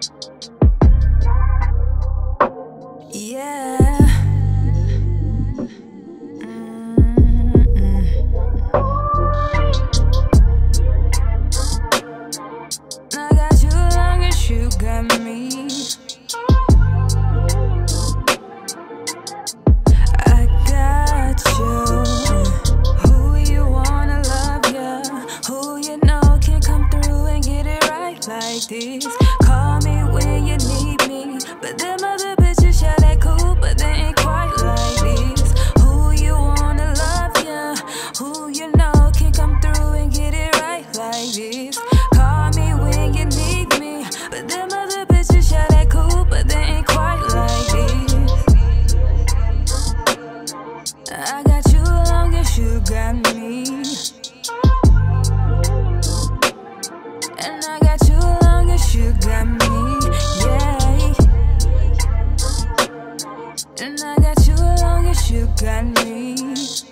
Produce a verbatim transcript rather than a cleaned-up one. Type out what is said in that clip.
Yeah. I got you long as you got me. I got you. Who you wanna love ya? Who you know can come through and get it right like this. Call me when you need me, but them other bitches, yeah, they cool, but they ain't quite like this. Who you wanna love ya? Who you know can come through and get it right like this. Call me when you need me, but them other bitches, yeah, they cool, but they ain't quite like this. I got you long as you got me, and I got you long as you got me, yeah. And I got you long as you got me.